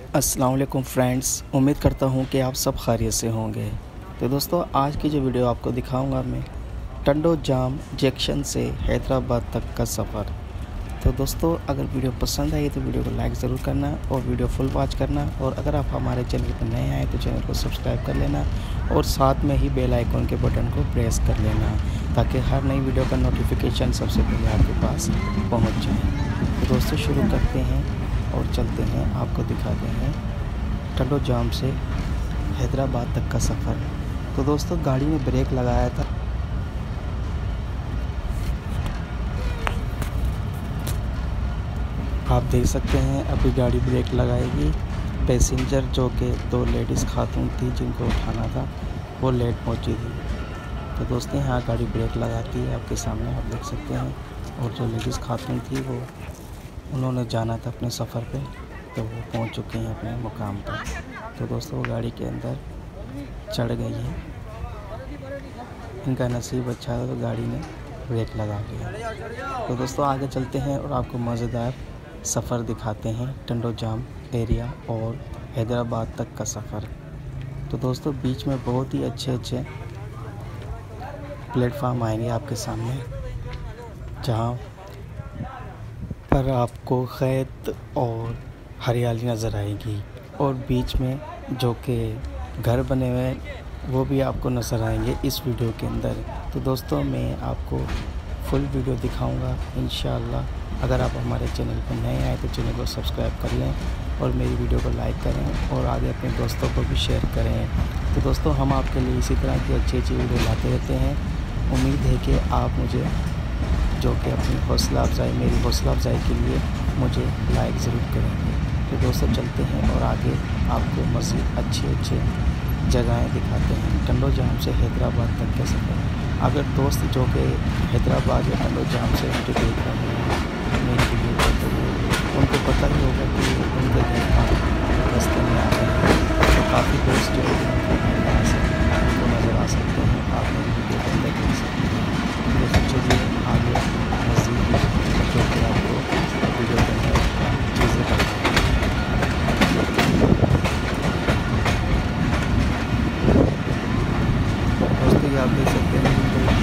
अस्सलाम वालेकुम फ्रेंड्स, उम्मीद करता हूँ कि आप सब खैरियत से होंगे। तो दोस्तों, आज की जो वीडियो आपको दिखाऊंगा मैं टंडो जाम जंक्शन से हैदराबाद तक का सफ़र। तो दोस्तों, अगर वीडियो पसंद आई तो वीडियो को लाइक ज़रूर करना और वीडियो फुल वॉच करना। और अगर आप हमारे चैनल पर नए आए तो चैनल को सब्सक्राइब कर लेना और साथ में ही बेल आइकन के बटन को प्रेस कर लेना ताकि हर नई वीडियो का नोटिफिकेशन सबसे पहले आपके पास पहुँच जाए। तो दोस्तों, शुरू करते हैं और चलते हैं, आपको दिखाते हैं टंडो जाम से हैदराबाद तक का सफ़र। तो दोस्तों, गाड़ी में ब्रेक लगाया था, आप देख सकते हैं अभी गाड़ी ब्रेक लगाएगी। पैसेंजर जो कि 2 लेडीज़ खातून थी जिनको उठाना था वो लेट पहुंची थी। तो दोस्तों, यहाँ गाड़ी ब्रेक लगाती है, आपके सामने आप देख सकते हैं। और जो लेडीज़ खातून थी वो उन्होंने जाना था अपने सफ़र पे, तो वो पहुंच चुके हैं अपने मुकाम पर। तो दोस्तों, वो गाड़ी के अंदर चढ़ गई है। इनका नसीब अच्छा है तो गाड़ी ने ब्रेक लगा लिया। तो दोस्तों, आगे चलते हैं और आपको मज़ेदार सफ़र दिखाते हैं टंडो जाम एरिया और हैदराबाद तक का सफ़र। तो दोस्तों, बीच में बहुत ही अच्छे प्लेटफार्म आएंगे आपके सामने, जहाँ पर आपको खेत और हरियाली नज़र आएगी। और बीच में जो कि घर बने हुए हैं वो भी आपको नज़र आएंगे इस वीडियो के अंदर। तो दोस्तों, मैं आपको फुल वीडियो दिखाऊंगा इंशाअल्लाह। अगर आप हमारे चैनल पर नए आए तो चैनल को सब्सक्राइब कर लें और मेरी वीडियो को लाइक करें और आगे अपने दोस्तों को भी शेयर करें। तो दोस्तों, हम आपके लिए इसी तरह की अच्छी वीडियो लाते रहते हैं। उम्मीद है कि आप मुझे जो कि अपनी मेरी हौसला अफजाई के लिए मुझे लाइक ज़रूर करेंगे। तो दोस्तों, चलते हैं और आगे आपको मज़ीद अच्छे जगहें दिखाते हैं टंडो जाम से हैदराबाद तक का सफ़र। अगर दोस्त जो कि हैदराबाद या टंडो जाम से मुझे देख रहे हैं मेरी वीडियो को, तो उनको पता ही होगा कि उनके घर का रास्ते में आ रहे हैं। तो काफ़ी दोस्त जो यहाँ से उनको नज़र आ सकते हैं, आप मेरी वीडियो के अंदर देख सकते हैं। दोस्तों, चलिए आगे मज़ीद जो कि आपको वीडियो के अंदर चीज़ें बताएँ। दोस्तों, ये आप देख सकते हैं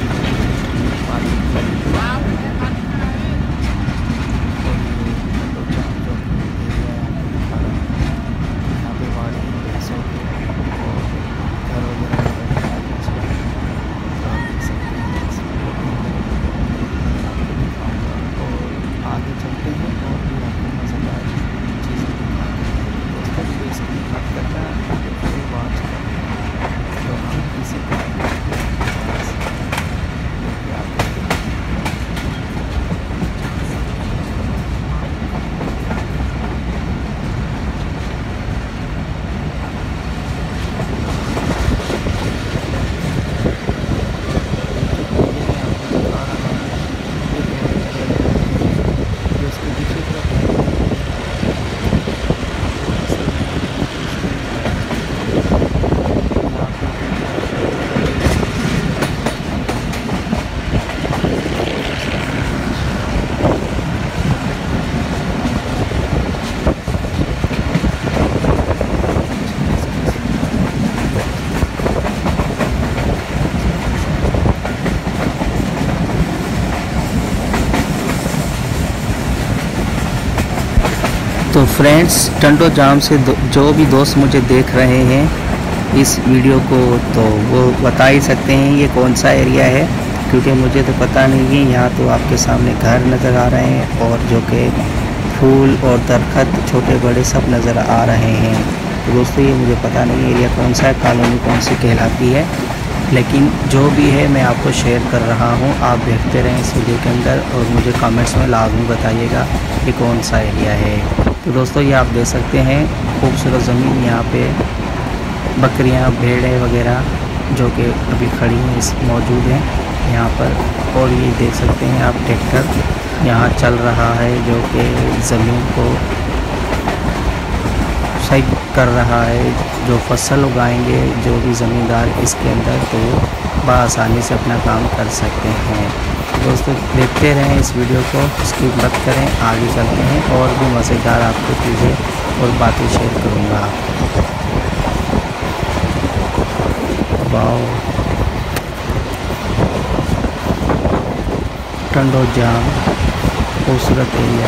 तो फ्रेंड्स, टंडो जाम से जो भी दोस्त मुझे देख रहे हैं इस वीडियो को, तो वो बता ही सकते हैं ये कौन सा एरिया है, क्योंकि मुझे तो पता नहीं है। यहाँ तो आपके सामने घर नज़र आ रहे हैं और जो कि फूल और दरख्त छोटे बड़े सब नज़र आ रहे हैं। तो दोस्तों, ये मुझे पता नहीं एरिया कौन सा है, कॉलोनी कौन सी कहलाती है, लेकिन जो भी है मैं आपको शेयर कर रहा हूँ। आप देखते रहें इस वीडियो के अंदर और मुझे कमेंट्स में लाजमी बताइएगा कि कौन सा एरिया है। तो दोस्तों, ये आप देख सकते हैं खूबसूरत ज़मीन, यहाँ पे बकरियाँ भेड़ें वगैरह जो कि अभी खड़ी हैं मौजूद हैं यहाँ पर। और ये देख सकते हैं आप ट्रैक्टर यहाँ चल रहा है जो कि ज़मीन को सही कर रहा है। जो फसल उगाएंगे जो भी ज़मींदार इसके अंदर, तो वो बआसानी से अपना काम कर सकते हैं। दोस्तों, देखते रहें इस वीडियो को, स्किप मत करें, आगे चलते हैं और भी मज़ेदार आपको चीज़ें और बातें शेयर करूँगा। वाओ, टंडो जाम खूबसूरत एरिया।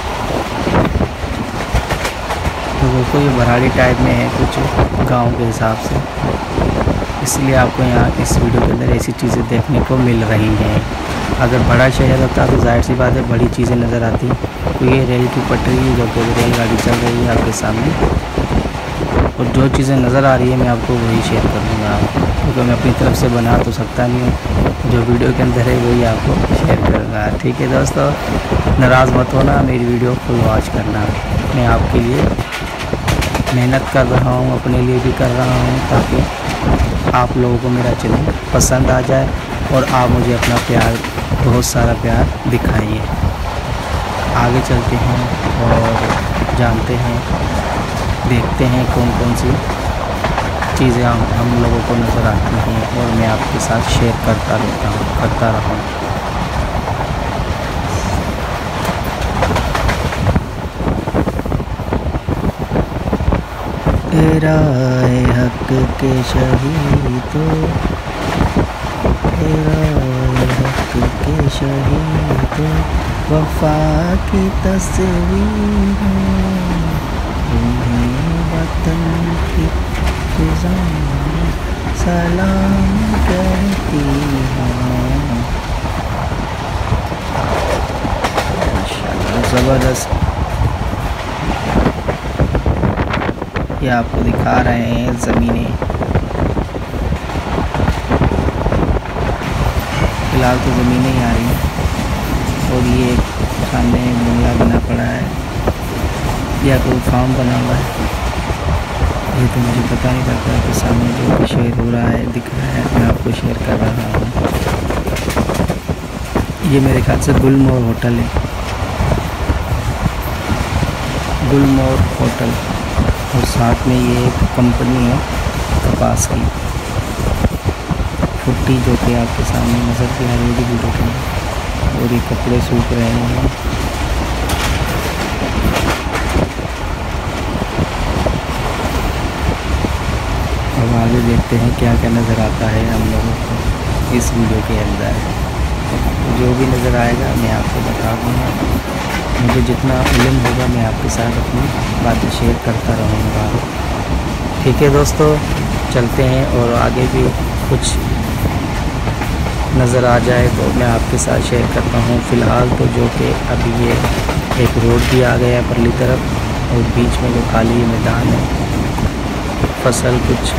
तो दोस्तों ये भराड़ी टाइप में है कुछ गांव के हिसाब से, इसलिए आपको यहाँ इस वीडियो के अंदर ऐसी चीज़ें देखने को मिल रही हैं। अगर बड़ा शहर होता तो जाहिर सी बात है बड़ी चीज़ें नज़र आती। तो ये रेल की पटरी जो कि रेलगाड़ी चल रही है आपके सामने, और जो चीज़ें नज़र आ रही है मैं आपको वही शेयर करूँगा, क्योंकि मैं अपनी तरफ से बना तो सकता नहीं हूँ। जो वीडियो के अंदर है वही आपको शेयर करूँगा। ठीक है दोस्तों, नाराज़ मत होना, मेरी वीडियो फुल वॉच करना। मैं आपके लिए मेहनत कर रहा हूँ, अपने लिए भी कर रहा हूँ, ताकि आप लोगों को मेरा चैनल पसंद आ जाए और आप मुझे अपना प्यार, बहुत सारा प्यार दिखाइए। आगे चलते हैं और जानते हैं, देखते हैं कौन कौन सी चीज़ें हम लोगों को नज़र आती हैं, और मैं आपके साथ शेयर करता रहूँ। तेरा है हक के शहीदों, तेरा है हक के शहीदों, वफा की तस्वीर वतन की फिजाएं सलाम कहती हैं। माशाल्लाह, ज़बरदस्त। ये आपको दिखा रहे हैं ज़मीनें। फ़िलहाल तो ज़मीनें ही आ रही हैं, और ये सामने बंगला बना पड़ा है या कोई फार्म बना हुआ है, ये तो मुझे पता नहीं लगता कि सामने जो भी शेयर हो रहा है दिख रहा है, मैं आपको शेयर कर रहा हूँ। ये मेरे ख्याल से गुलमोहर होटल है, गुलमोहर होटल, और साथ में ये एक कंपनी है कपास की फुट्टी, जो कि आपके सामने नज़र भी आ रही है वीडियो के अंदर, और ये कपड़े सूख रहे हैं। अब आगे देखते हैं क्या क्या नज़र आता है हम लोगों को इस वीडियो के अंदर। जो भी नज़र आएगा मैं आपको बता दूँगा, मुझे जितना इल्म होगा मैं आपके साथ अपनी बातें शेयर करता रहूँगा। ठीक है दोस्तों, चलते हैं, और आगे भी कुछ नज़र आ जाए तो मैं आपके साथ शेयर करता हूँ। फ़िलहाल तो जो कि अभी ये एक रोड भी आ गया है परली तरफ, और बीच में जो खाली मैदान है, फसल कुछ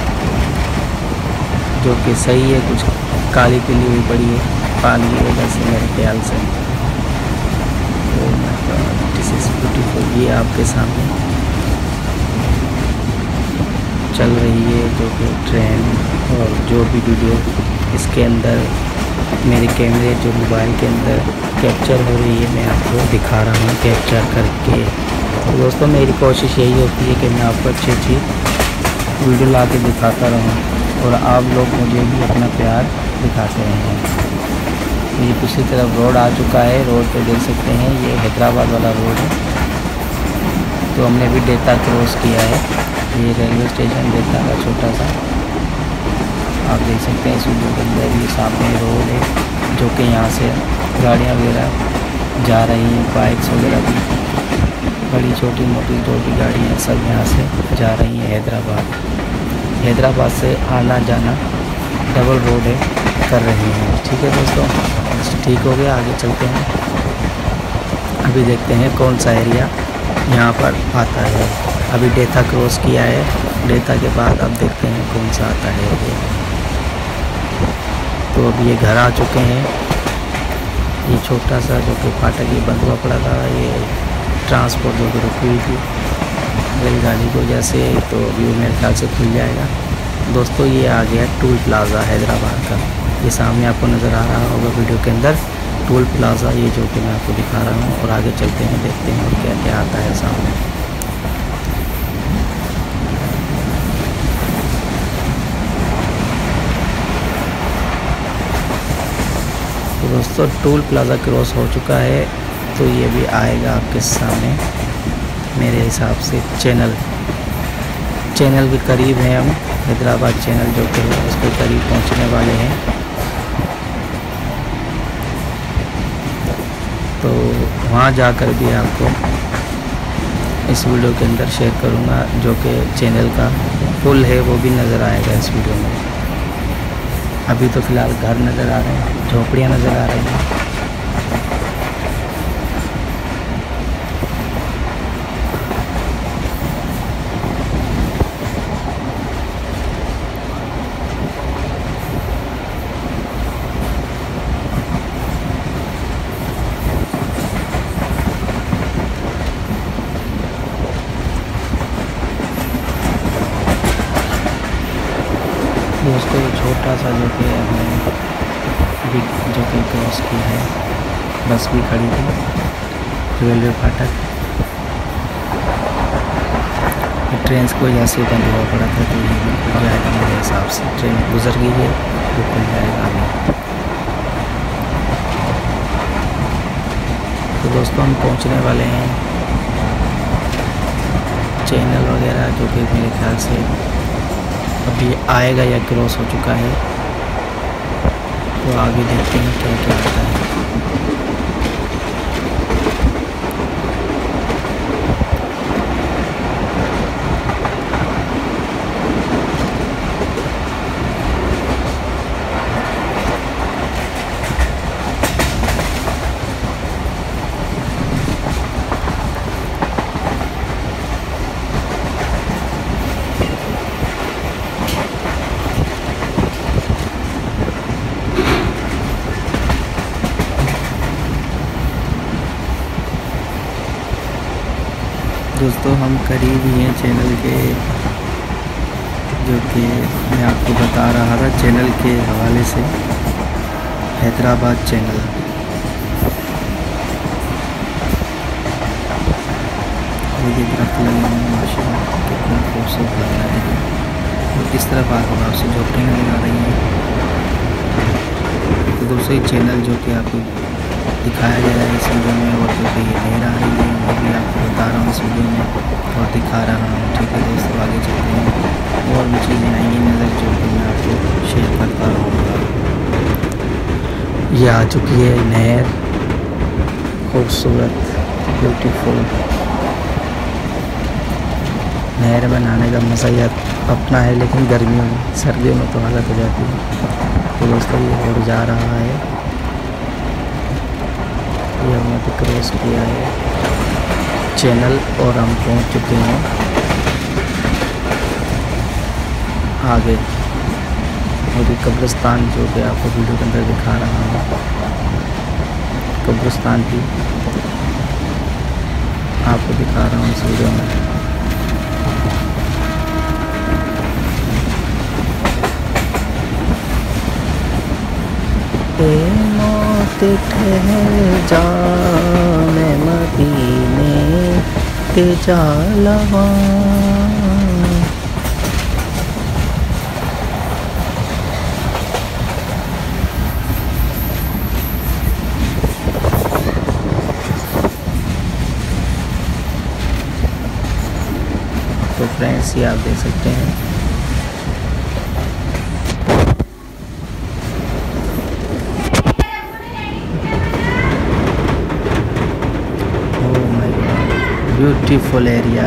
जो कि सही है, कुछ काली पीली हुई पड़ी है पानी की वजह से मेरे ख्याल से। This is beautiful. ये आपके सामने चल रही है जो कि ट्रेन, और जो भी वीडियो इसके अंदर मेरे कैमरे जो मोबाइल के अंदर कैप्चर हो रही है मैं आपको दिखा रहा हूँ कैप्चर करके। तो दोस्तों मेरी कोशिश यही होती है कि मैं आपको अच्छी अच्छी वीडियो ला के दिखाता रहूँ, और आप लोग मुझे भी अपना प्यार दिखाते रहें। ये दूसरी तरफ रोड आ चुका है, रोड पे देख सकते हैं ये हैदराबाद वाला रोड है। तो हमने भी डेता क्रॉस किया है, ये रेलवे स्टेशन डेता का छोटा सा, आप देख सकते हैं इस वीडियो के अंदर। ये सामने रोड है जो कि यहाँ से गाड़ियाँ वगैरह जा रही हैं, बाइक्स वगैरह भी, बड़ी छोटी मोटी जो भी गाड़ियाँ सब यहाँ से जा रही हैं हैदराबाद। हैदराबाद से आना जाना डबल रोड है कर रही हैं। ठीक है दोस्तों, ठीक हो गया, आगे चलते हैं। अभी देखते हैं कौन सा एरिया यहाँ पर आता है। अभी डेता क्रॉस किया है, डेता के बाद अब देखते हैं कौन सा आता है एरिया। तो अब ये घर आ चुके हैं। ये छोटा सा जो कि फाटक ये बंद हुआ पड़ा था, ये ट्रांसपोर्ट जो कि रुकी हुई थी रेलगाड़ी की वजह से, तो अभी मेरे ख्याल से खुल जाएगा। दोस्तों ये आ गया टोल प्लाज़ा हैदराबाद का, ये सामने आपको नज़र आ रहा होगा वीडियो के अंदर टोल प्लाज़ा, ये जो कि मैं आपको दिखा रहा हूँ। और आगे चलते हैं, देखते हैं और क्या क्या आता है सामने। तो दोस्तों टोल प्लाज़ा क्रॉस हो चुका है, तो ये भी आएगा आपके सामने मेरे हिसाब से चैनल के करीब हैं हम। हैदराबाद चैनल जो कि है उसके करीब पहुंचने वाले हैं। तो वहाँ जाकर भी आपको इस वीडियो के अंदर शेयर करूँगा, जो कि चैनल का पुल है वो भी नज़र आएगा इस वीडियो में। अभी तो फ़िलहाल घर नज़र आ रहे हैं, झोपड़ियाँ नज़र आ रही हैं। दोस्तों छोटा सा जो कि हमने जो कि क्रॉस किया है, बस भी खड़ी थी रेलवे फाटक। ट्रेन को जैसे बंद हुआ पड़ा था, तो ये खुल जाएगा मेरे हिसाब से। ट्रेन गुजर गई है तो खुल जाएगा अभी। तो दोस्तों हम पहुंचने वाले हैं चैनल वगैरह, जो कि मेरे ख्याल से अभी आएगा या क्रॉस हो चुका है। तो आगे देखते हैं क्या क्या होता है। दोस्तों हम करीब ही हैं चैनल के, जो कि मैं आपको बता रहा था चैनल के हवाले से, हैदराबाद चैनल। ये दरख्त लगे हैं माशाल्लाह, कितना खूबसूरत लग रहा है। और इस तरफ आस-पास से झोपड़ी नजर आ रही है। तो दोस्तों ये चैनल जो कि आपको दिखाया गया है इस वीडियो में, और जो कि ये नहर आ रही है वो भी आपको बता रहा हूँ इस वीडियो में और दिखा रहा हूँ। ठीक है दोस्तों, आगे चलते हैं और भी चीज़ें आएंगी नज़र, जो कि मैं आपको शेयर करता रहूँगा। ये आ चुकी है नहर, खूबसूरत ब्यूटीफुल नहर में नहाने का मज़ा ही अपना है, लेकिन गर्मियों में, सर्दियों में तो हालत हो जाती है। तो दोस्तों ये और जा रहा है, ये हमने तो क्रॉस किया है चैनल और हम पहुंच चुके हैं आगे। और ये कब्रिस्तान जो कि आपको वीडियो के अंदर दिखा रहा हूँ, कब्रिस्तान भी आपको दिखा रहा हूँ इस वीडियो में। मौत ठहर जा, मैं मदीने ते जा लगा। तो फ्रेंड्स ये आप देख सकते हैं, ब्यूटीफुल एरिया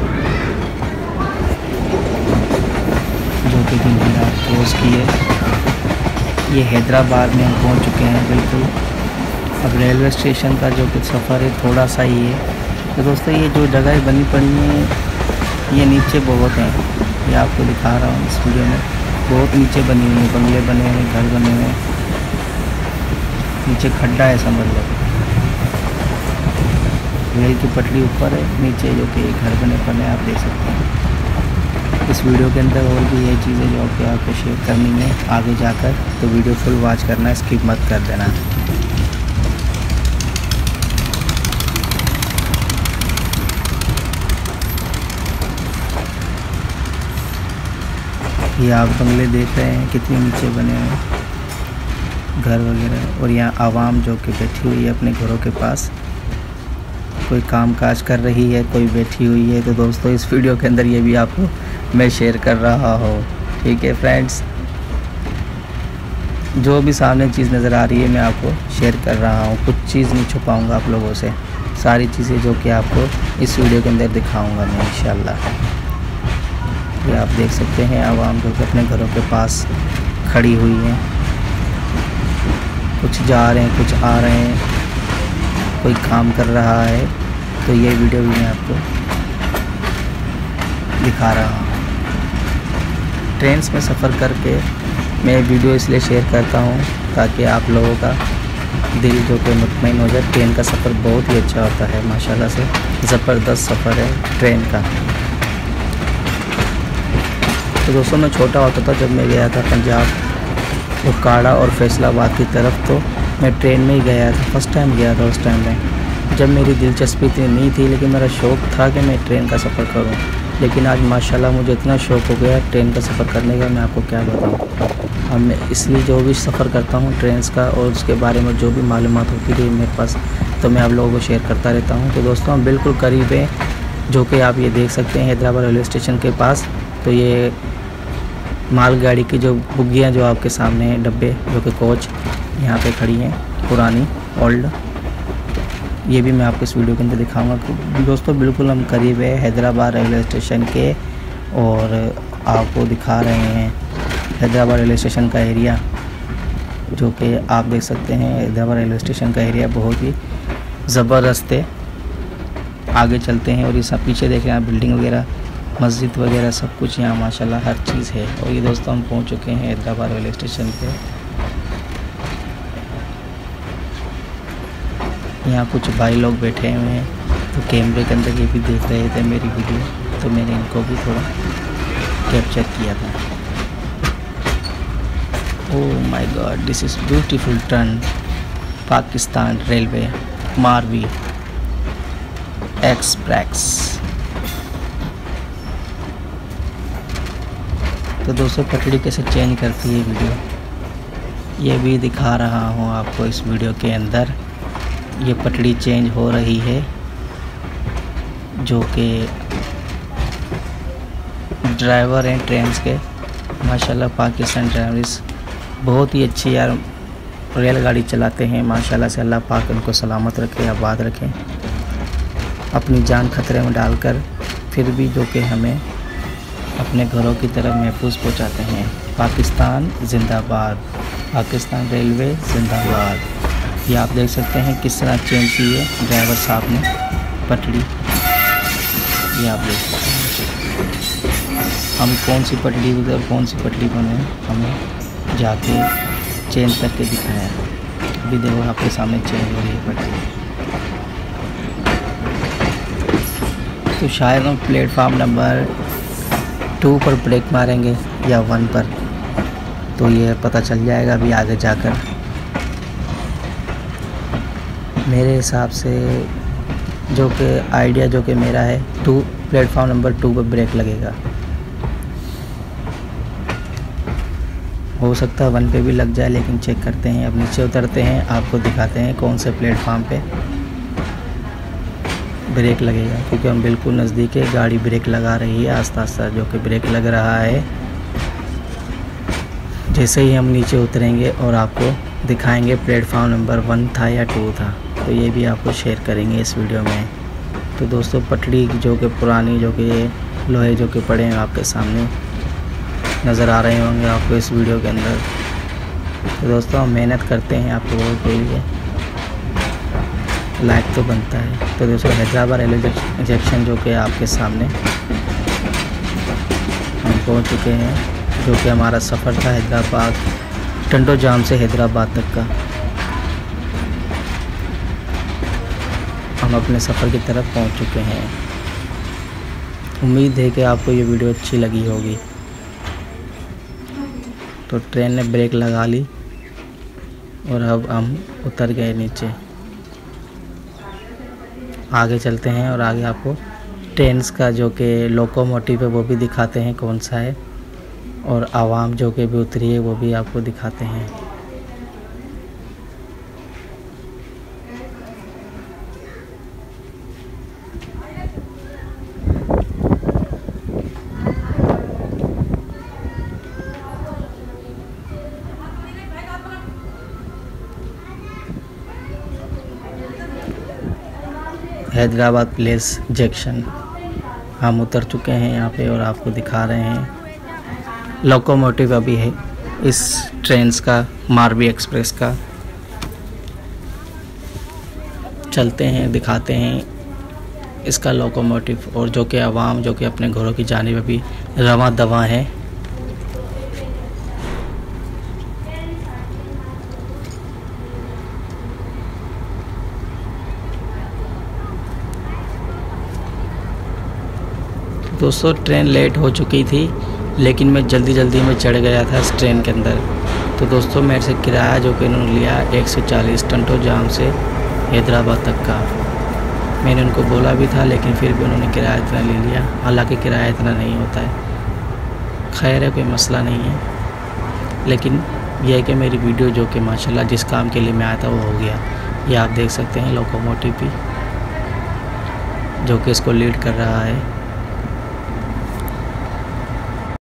जो कि मैंने क्रॉस की है। ये हैदराबाद में हम पहुंच चुके हैं बिल्कुल। अब रेलवे स्टेशन का जो कि सफ़र है थोड़ा सा ही है। तो दोस्तों ये जो जगह बनी पड़ी हैं, ये नीचे बहुत हैं, ये आपको दिखा रहा हूँ इस वीडियो में। बहुत नीचे बनी हुई है, बंगले बने हुए, घर बने हुए, नीचे खड्डा है समझ लो। रेल की पटरी ऊपर है, नीचे जो कि घर बने पड़े आप देख सकते हैं। इस वीडियो के अंदर और भी ये चीज़ें जो कि आपको शेयर करनी है आगे जाकर, तो वीडियो फुल वॉच करना, स्किप मत कर देना। ये आप बंगले देख रहे हैं कितने नीचे बने हैं, घर वगैरह, और यहाँ आवाम जो कि बैठी हुई है अपने घरों के पास। कोई काम काज कर रही है, कोई बैठी हुई है। तो दोस्तों इस वीडियो के अंदर ये भी आपको मैं शेयर कर रहा हूँ। ठीक है फ्रेंड्स, जो भी सामने चीज़ नज़र आ रही है मैं आपको शेयर कर रहा हूँ। कुछ चीज़ नहीं छुपाऊँगा आप लोगों से, सारी चीज़ें जो कि आपको इस वीडियो के अंदर दिखाऊँगा मैं इंशाल्लाह। ये आप देख सकते हैं आवाम जो कि अपने घरों के पास खड़ी हुई हैं, कुछ जा रहे हैं, कुछ आ रहे हैं, कोई काम कर रहा है। तो ये वीडियो भी मैं आपको दिखा रहा हूँ। ट्रेन में सफ़र करके मैं वीडियो इसलिए शेयर करता हूँ ताकि आप लोगों का दिल जो कि मुतमईन हो जाए। ट्रेन का सफ़र बहुत ही अच्छा होता है, माशाल्लाह से ज़बरदस्त सफ़र है ट्रेन का। तो दोस्तों मैं छोटा होता था जब मैं गया था पंजाब उकाड़ा और फैसलाबाद की तरफ, तो मैं ट्रेन में ही गया था, फर्स्ट टाइम गया था उस टाइम में। जब मेरी दिलचस्पी इतनी नहीं थी, लेकिन मेरा शौक़ था कि मैं ट्रेन का सफ़र करूं। लेकिन आज माशाल्लाह मुझे इतना शौक़ हो गया ट्रेन का सफ़र करने का, मैं आपको क्या बताऊं। अब मैं इसलिए जो भी सफ़र करता हूं ट्रेन का और उसके बारे में जो भी मालूमात होती रही मेरे पास, तो मैं आप लोगों को शेयर करता रहता हूँ। तो दोस्तों हम बिल्कुल करीब है, जो कि आप ये देख सकते हैं हैदराबाद रेलवे स्टेशन के पास। तो ये मालगाड़ी की जो बुग्गियाँ जो आपके सामने हैं, डब्बे जो कि कोच यहाँ पे खड़ी हैं, पुरानी ओल्ड, ये भी मैं आपको इस वीडियो के अंदर दिखाऊंगा। दोस्तों बिल्कुल हम करीब है हैदराबाद रेलवे स्टेशन के, और आपको दिखा रहे हैं हैदराबाद रेलवे स्टेशन का एरिया, जो कि आप देख सकते हैं हैदराबाद रेलवे स्टेशन का एरिया बहुत ही ज़बरदस्त है। आगे चलते हैं और ये सब पीछे देख रहे हैं बिल्डिंग वगैरह, मस्जिद वगैरह सब कुछ यहाँ माशाल्लाह हर चीज़ है। और ये दोस्तों हम पहुँच चुके हैं हैदराबाद रेलवे स्टेशन पे। यहाँ कुछ भाई लोग बैठे हुए हैं, तो कैमरे के अंदर ये भी देख रहे थे मेरी वीडियो, तो मैंने इनको भी थोड़ा कैप्चर किया था। Oh my god, this is beautiful train, Pakistan railway Marvi express. तो दोस्तों पटड़ी कैसे चेंज करती है वीडियो, ये भी दिखा रहा हूँ आपको इस वीडियो के अंदर। ये पटड़ी चेंज हो रही है, जो कि ड्राइवर हैं ट्रेन के माशाल्लाह, पाकिस्तान ड्राइवर्स बहुत ही अच्छी यार रेलगाड़ी चलाते हैं माशाल्लाह से। अल्लाह पाक उनको सलामत रखे, आबाद रखें, अपनी जान खतरे में डालकर फिर भी जो कि हमें अपने घरों की तरफ महफूज पहुंचाते हैं। पाकिस्तान जिंदाबाद, पाकिस्तान रेलवे जिंदाबाद। ये आप देख सकते हैं किस तरह चेंज की है ड्राइवर साहब ने पटड़ी, ये आप देख सकते हैं। हम कौन सी पटड़ी उधर कौन सी पटड़ी बने हमें जाके चेंज करके दिखाया। अभी देखो आपके सामने चेंज हो रही है पटड़ी। तो शायद हम प्लेटफार्म नंबर 2 पर ब्रेक मारेंगे या 1 पर, तो ये पता चल जाएगा अभी आगे जाकर। मेरे हिसाब से जो कि आइडिया जो कि मेरा है, प्लेटफार्म नंबर 2 पर ब्रेक लगेगा। हो सकता है 1 पे भी लग जाए, लेकिन चेक करते हैं। अब नीचे उतरते हैं, आपको दिखाते हैं कौन से प्लेटफार्म पे ब्रेक लगेगा, क्योंकि हम बिल्कुल नज़दीक है। गाड़ी ब्रेक लगा रही है आस्ता आस्ता, जो कि ब्रेक लग रहा है। जैसे ही हम नीचे उतरेंगे और आपको दिखाएंगे प्लेटफार्म नंबर 1 था या 2 था, तो ये भी आपको शेयर करेंगे इस वीडियो में। तो दोस्तों पटड़ी जो कि पुरानी, जो कि लोहे जो कि पड़े हैं आपके सामने नज़र आ रहे होंगे आपको इस वीडियो के अंदर। तो दोस्तों हम मेहनत करते हैं आप लोगों के लिए, लाइक तो बनता है। तो दोस्तों हैदराबाद रेलवे जंक्शन जो कि आपके सामने हम पहुंच चुके हैं, जो कि हमारा सफ़र था हैदराबाद टंडो जाम से हैदराबाद तक का। हम अपने सफ़र की तरफ पहुंच चुके हैं। उम्मीद है कि आपको ये वीडियो अच्छी लगी होगी। तो ट्रेन ने ब्रेक लगा ली और अब हम उतर गए नीचे। आगे चलते हैं और आगे आपको ट्रेन्स का जो कि लोकोमोटिव है वो भी दिखाते हैं कौन सा है, और आवाम जो कि भी उतरी है वो भी आपको दिखाते हैं। Hyderabad place junction. हम उतर चुके हैं यहाँ पे और आपको दिखा रहे हैं। लोकोमोटिव अभी है इस ट्रेन का, मारवी एक्सप्रेस का। चलते हैं, दिखाते हैं इसका लोकोमोटिव, और जो कि आवाम जो कि अपने घरों की जानिब अभी रवां दवां है। दोस्तों ट्रेन लेट हो चुकी थी, लेकिन मैं जल्दी में चढ़ गया था इस ट्रेन के अंदर। तो दोस्तों मेरे से किराया जो कि इन्होंने लिया 140 टंटो जाम से हैदराबाद तक का। मैंने उनको बोला भी था, लेकिन फिर भी उन्होंने किराया इतना ले लिया। हालांकि किराया इतना नहीं होता है, खैर है, कोई मसला नहीं है। लेकिन यह है कि मेरी वीडियो जो कि माशाल्लाह जिस काम के लिए मैं आया था वो हो गया। ये आप देख सकते हैं लोकोमोटिव भी जो कि इसको लीड कर रहा है।